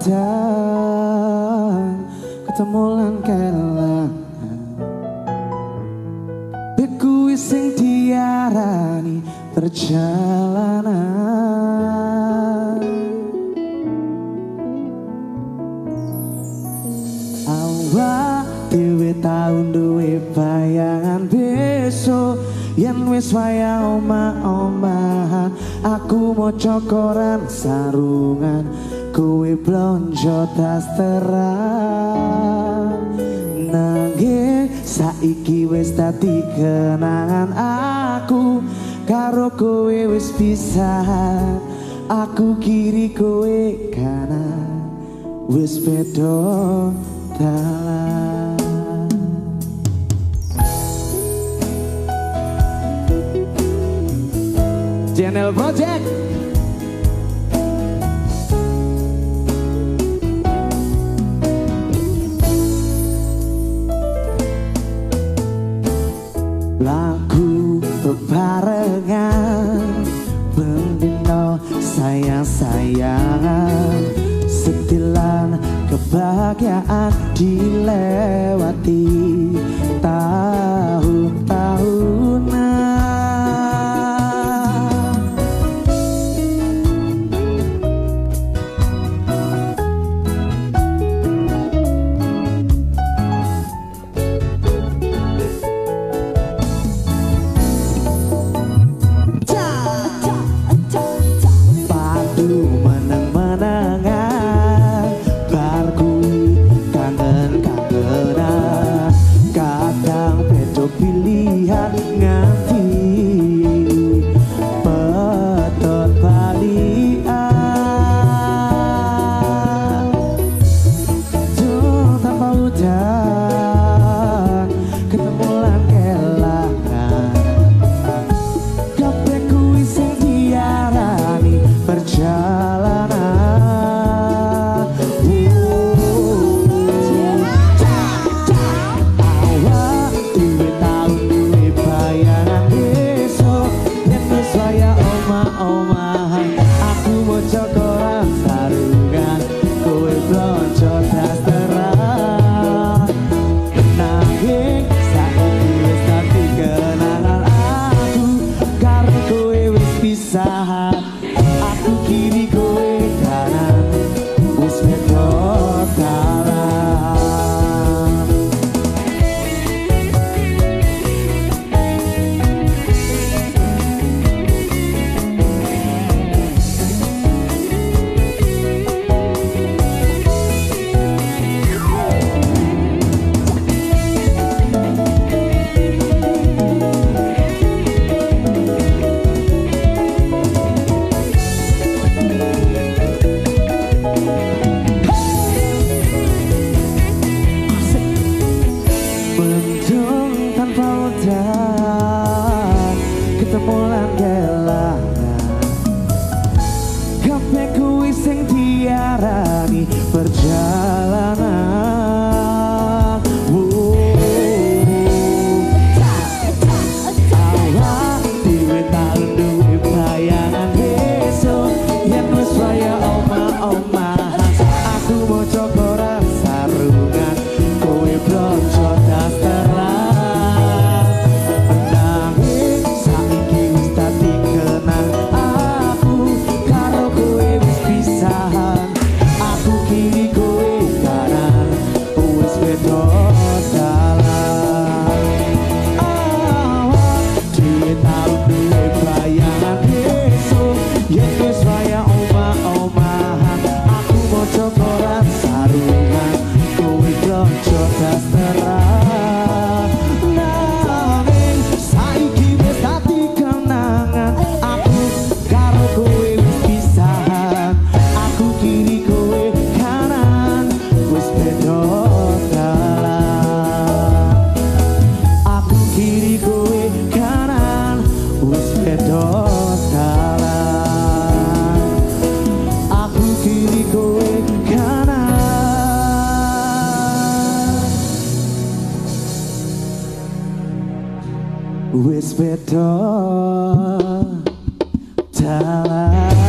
udan ketemu lan kelangan beku sing diarani perjalanan. Awak dhewe tau duwe bayangan besok yen wis waya omah-omahan aku maca koran sarungan kowe blonjo dasteran nanging saiki wis dadi kenangan aku karo kowe wis pisahan aku kiri kowe kanan wis beda dalan. Channel Project lagu bebarengan bendino sayang-sayang setilan kebahagiaan dilewati tahun-tahunan. Pilihan nganti petot balian jauh tanpa udan ketemu lan kelangan kabeh kuwi sing diarani perjalanan. Omahan aku maca koran sarungan kowe blonjo dasteran nanging saiki wis dadi kenangan aku karo kowe wis pisahan aku kiri kowe kanan wis beda dalan. Mendung tanpa udan ketemu lan kelangan kabeh kuwi sing diarani perjalanan. Awak dhewe tau duwe bayangan besok yen wis waya omah-omahan aku maca koran sarungan kowe blonjo dasteran nanging saiki wis dadi kenang aku karo kowe wis pisahan aku kiri kowe kanan wis beda dalan. Awak dhewe tau duwe bayangan besok yen wis waya omah-omahan aku maca koran sarungan kowe blonjo dasteran nanging saiki wis dadi kenangan aku karo kowe wis pisahan aku kiri kowe kanan wis beda dalan. Aku kiri kowe kanan wis beda dalan. Aku kiri kowe kanan wis beda dalan.